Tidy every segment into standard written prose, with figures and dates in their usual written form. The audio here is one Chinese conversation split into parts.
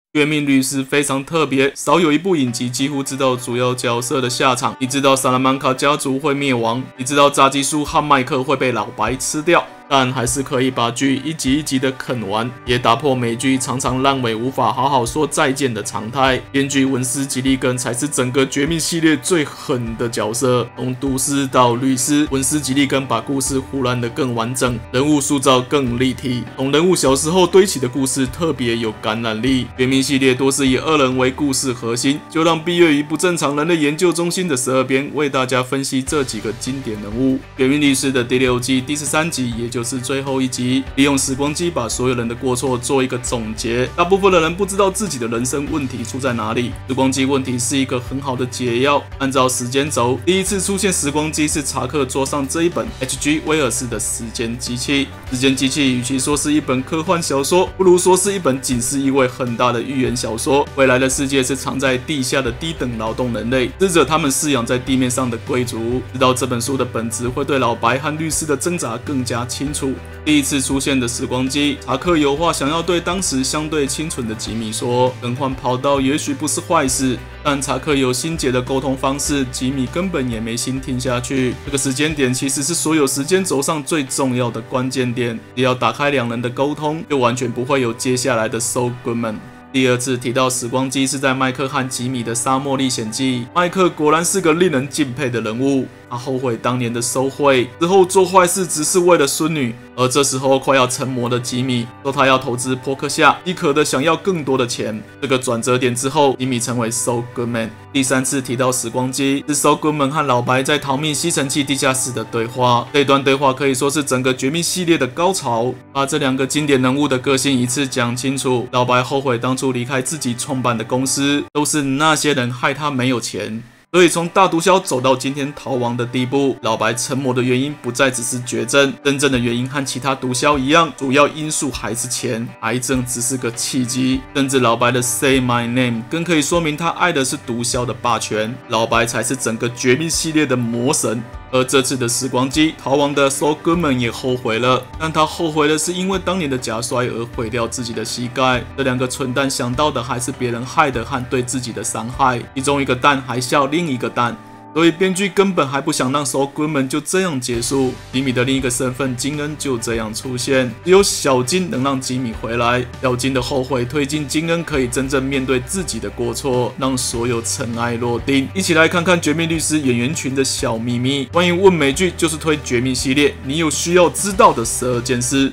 绝命律师非常特别，少有一部影集几乎知道主要角色的下场。你知道萨拉曼卡家族会灭亡，你知道炸鸡叔和麦克会被老白吃掉，但还是可以把剧一集一集的啃完，也打破美剧常常烂尾无法好好说再见的常态。编剧文斯·吉利根才是整个绝命系列最狠的角色，从毒师到律师，文斯·吉利根把故事胡乱的更完整，人物塑造更立体，从人物小时候堆起的故事特别有感染力。绝命系列多是以2人为故事核心，就让毕业于不正常人类研究中心的12编为大家分析这几个经典人物。绝命律师的第6季第13集，也就是最后一集，利用时光机把所有人的过错做一个总结。大部分的人不知道自己的人生问题出在哪里，时光机问题是一个很好的解药。按照时间轴，第一次出现时光机是查克桌上这一本 H.G. 威尔士的时间机器。时间机器与其说是一本科幻小说，不如说是一本警示意味很大的寓言小说。未来的世界是藏在地下的低等劳动人类，吃着他们饲养在地面上的贵族。知道这本书的本质会对老白和律师的挣扎更加清楚。第一次出现的时光机，查克有话想要对当时相对清纯的吉米说，更换跑道也许不是坏事，但查克有心结的沟通方式，吉米根本也没心听下去。这个时间点其实是所有时间轴上最重要的关键点，只要打开2人的沟通，就完全不会有接下来的 So Goodman。第2次提到时光机是在麦克和吉米的沙漠历险记。麦克果然是个令人敬佩的人物，他后悔当年的收贿，之后做坏事只是为了孙女。而这时候快要成魔的吉米说他要投资波克夏，饥渴的想要更多的钱。这个转折点之后，吉米成为 So Goodman。第3次提到时光机是 So Goodman 和老白在逃命吸尘器地下室的对话。这段对话可以说是整个绝命系列的高潮，把这2个经典人物的个性一次讲清楚。老白后悔当初离开自己创办的公司，都是那些人害他没有钱。所以从大毒枭走到今天逃亡的地步，老白成魔的原因不再只是绝症，真正的原因和其他毒枭一样，主要因素还是钱，癌症只是个契机。甚至老白的 Say My Name 更可以说明他爱的是毒枭的霸权，老白才是整个绝命系列的魔神。而这次的时光机，逃亡的 So Goodman 也后悔了，但他后悔的是因为当年的假摔而毁掉自己的膝盖。这2个蠢蛋想到的还是别人害的和对自己的伤害，其中一个蛋还笑另一个蛋。所以编剧根本还不想让 So Goodman 就这样结束。吉米的另一个身份金恩就这样出现，只有小金能让吉米回来。小金的后悔推进金恩可以真正面对自己的过错，让所有尘埃落定。一起来看看绝命律师演员群的小秘密。欢迎问美剧就是推绝命系列，你有需要知道的12件事。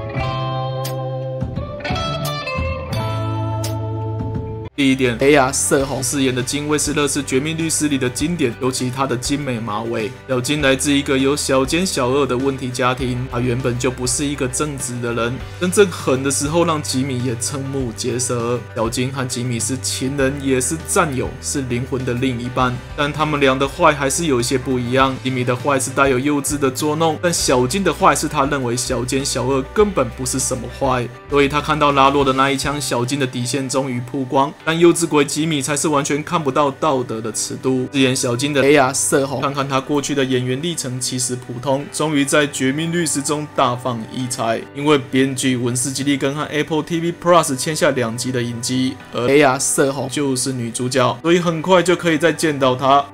第1点，雷亚·瑟红饰演的金卫士勒是绝命律师里的经典，尤其她的精美马尾。小金来自一个有小奸小恶的问题家庭，她原本就不是一个正直的人，真正狠的时候让吉米也瞠目结舌。小金和吉米是情人，也是战友，是灵魂的另一半，但他们俩的坏还是有一些不一样。吉米的坏是带有幼稚的捉弄，但小金的坏是他认为小奸小恶根本不是什么坏，所以他看到拉洛的那一枪，小金的底线终于曝光。但幼稚鬼吉米才是完全看不到道德的尺度。饰演小金的雷亚·瑟红，看看他过去的演员历程其实普通，终于在《绝命律师》中大放异彩。因为编剧文斯·吉利根和 Apple TV Plus 签下2集的影集，而雷亚·瑟红就是女主角，所以很快就可以再见到她。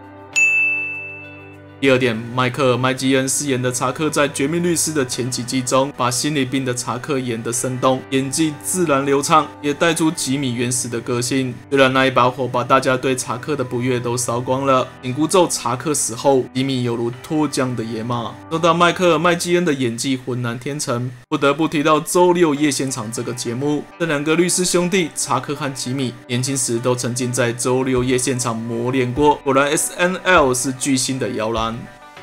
第2点，迈克尔·麦基恩饰演的查克在《绝命律师》的前几季中，把心理病的查克演得生动，演技自然流畅，也带出吉米原始的个性。虽然那一把火把大家对查克的不悦都烧光了，紧箍咒查克死后，吉米犹如脱缰的野马。说到迈克尔·麦基恩的演技浑然天成，不得不提到周6夜现场这个节目。这2个律师兄弟查克和吉米年轻时都曾经在周6夜现场磨练过，果然 SNL 是巨星的摇篮。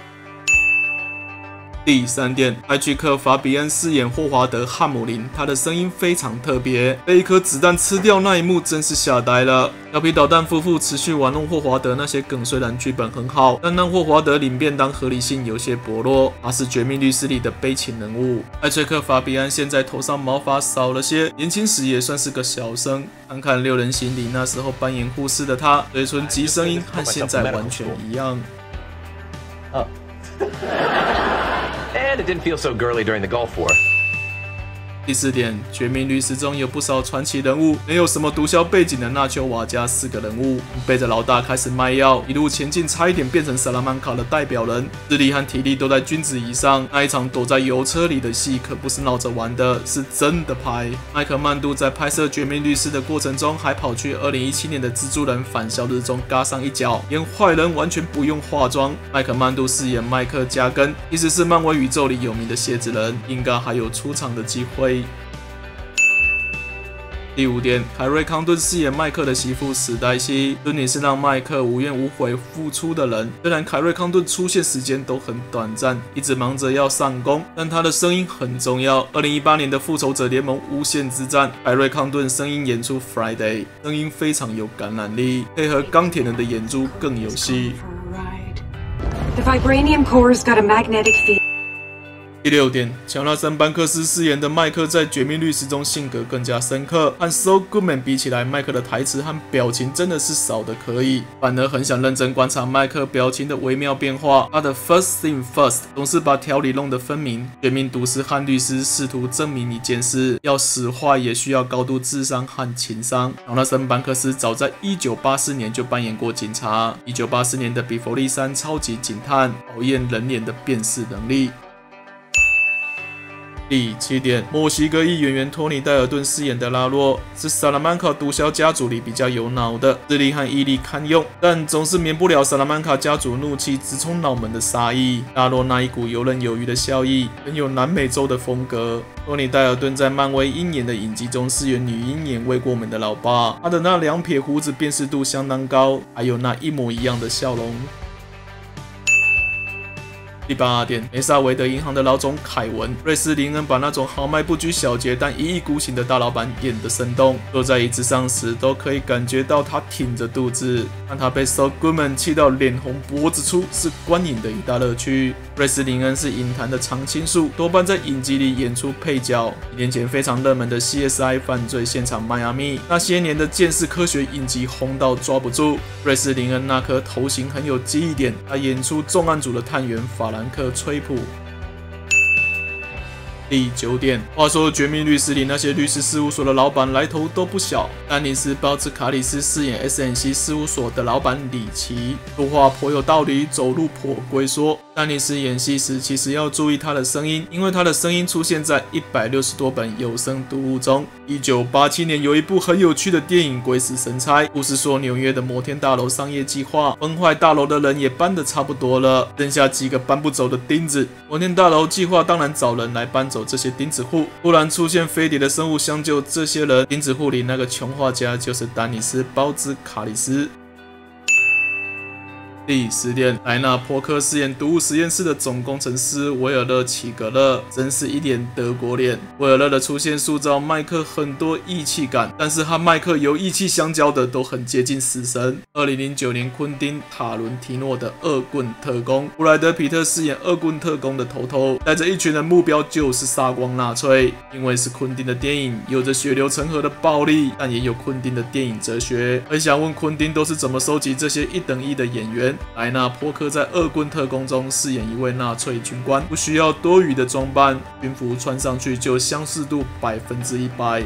第3点，派屈克·法比安饰演霍华德·汉姆林，他的声音非常特别，被一颗子弹吃掉那一幕真是吓呆了。调皮捣蛋夫妇持续玩弄霍华德那些梗，虽然剧本很好，但让霍华德领便当合理性有些薄弱。他是《绝命律师》里的悲情人物。派崔克·法比安现在头上毛发少了些，年轻时也算是个小生。看看《6人行》里那时候扮演护士的他，嘴唇及声音和现在完全一样。 And it didn't feel so girly during the Gulf War. 第4点，绝命律师中有不少传奇人物，没有什么毒枭背景的纳丘瓦家4个人物，背着老大开始卖药，一路前进，差一点变成萨拉曼卡的代表人，智力和体力都在君子以上。那一场躲在油车里的戏可不是闹着玩的，是真的拍。麦克曼杜在拍摄《绝命律师》的过程中，还跑去2017年的蜘蛛人返校日中嘎上一脚，演坏人完全不用化妆。麦克曼杜饰演麦克加根，其实是漫威宇宙里有名的蝎子人，应该还有出场的机会。第5点，凯瑞康顿饰演麦克的媳妇史黛西，尊女是让麦克无怨无悔付出的人。虽然凯瑞康顿出现时间都很短暂，一直忙着要上工，但他的声音很重要。2018年的复仇者联盟无限之战，凯瑞康顿声音演出 Friday， 声音非常有感染力，配合钢铁人的演出更有戏。 The vibranium core's got a magnetic field. 第6点，乔纳森·班克斯饰演的麦克在《绝命律师》中性格更加深刻，和 Saul Goodman 比起来，麦克的台词和表情真的是少的可以，反而很想认真观察麦克表情的微妙变化。他的 First thing first 总是把条理弄得分明。绝命毒师和律师试图证明一件事：要使坏也需要高度智商和情商。乔纳森·班克斯早在1984年就扮演过警察，1984年的比佛利山超级警探，考验人脸的辨识能力。第7点，墨西哥裔演员托尼·戴尔顿饰演的拉洛是萨拉曼卡毒枭家族里比较有脑的，智力和毅力堪用，但总是免不了萨拉曼卡家族怒气直冲脑门的杀意。拉洛那一股游刃有余的笑意，很有南美洲的风格。托尼·戴尔顿在漫威鹰眼的影集中饰演女鹰眼未过门的老爸，他的那2撇胡子辨识度相当高，还有那一模一样的笑容。第8点，梅萨维德银行的老总凯文，瑞斯林恩把那种豪迈不拘小节但一意孤行的大老板演得生动。坐在椅子上时，都可以感觉到他挺着肚子。但他被 Saul Goodman 气到脸红脖子粗，是观影的一大乐趣。瑞斯林恩是影坛的常青树，多半在影集里演出配角。1年前非常热门的 CSI 犯罪现场迈阿密，那些年的鉴识科学影集红到抓不住。瑞斯林恩那颗头型很有记忆点，他演出重案组的探员法兰克·崔普。第9点，话说《绝命律师》里那些律师事务所的老板来头都不小。丹尼斯·鲍兹卡里斯饰演 SNC 事务所的老板里奇，说话颇有道理，走路颇龟缩。丹尼斯演戏时其实要注意他的声音，因为他的声音出现在160多本有声读物中。1987年有一部很有趣的电影《鬼使神差》，故事说纽约的摩天大楼商业计划崩坏，大楼的人也搬得差不多了，剩下几个搬不走的钉子。摩天大楼计划当然找人来搬走这些钉子户。突然出现飞碟的生物相救这些人，钉子户里那个穷画家就是丹尼斯·鲍兹卡里斯。第10点，莱纳·波克饰演毒物实验室的总工程师维尔勒·齐格勒，真是一脸德国脸。维尔勒的出现塑造麦克很多义气感，但是和麦克有义气相交的都很接近死神。2009年，昆汀·塔伦提诺的《恶棍特工》，布莱德·皮特饰演恶棍特工的头头，带着一群人，目标就是杀光纳粹。因为是昆汀的电影，有着血流成河的暴力，但也有昆汀的电影哲学。很想问昆汀都是怎么收集这些1等1的演员。莱纳·波克在《恶棍特工》中饰演一位纳粹军官，不需要多余的装扮，军服穿上去就相似度100%。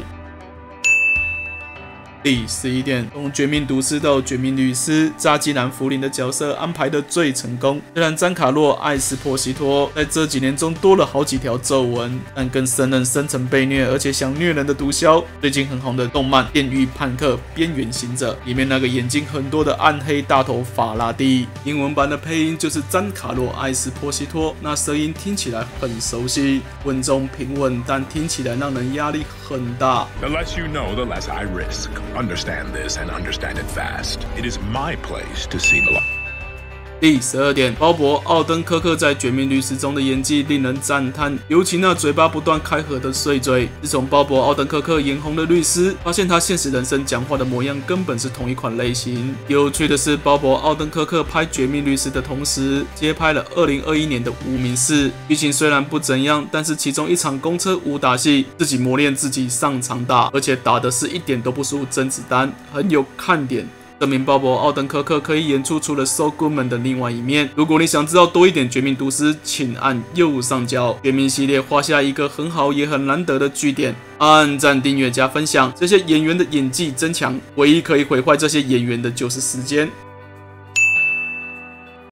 第11点，从绝命毒师到绝命律师，扎基南·福林的角色安排的最成功。虽然詹卡洛·艾斯珀西托在这几年中多了好几条皱纹，但更胜任深层被虐而且想虐人的毒枭。最近很红的动漫《电狱判客：边缘行者》里面那个眼睛很多的暗黑大头法拉第，英文版的配音就是詹卡洛·艾斯珀西托，那声音听起来很熟悉，稳中平稳，但听起来让人压力很大。 The less you know, the less I risk. Understand this and understand it fast. It is my place to see the light. 第12点，鲍勃·奥登科克在《绝命律师》中的演技令人赞叹，尤其那嘴巴不断开合的碎嘴。自从鲍勃·奥登科克演红了律师，发现他现实人生讲话的模样根本是同一款类型。有趣的是，鲍勃·奥登科克拍《绝命律师》的同时，接拍了2021年的《无名氏》。剧情虽然不怎样，但是其中一场公车武打戏，自己磨练自己上场打，而且打的是一点都不输甄子丹，很有看点。 证明鲍勃·奥登科克可以演出除了 So Goodman 的另外一面。如果你想知道多一点《绝命毒师》，请按右上角。绝命系列画下一个很好也很难得的句点。按赞、订阅、加分享，这些演员的演技真强，唯一可以毁坏这些演员的就是时间。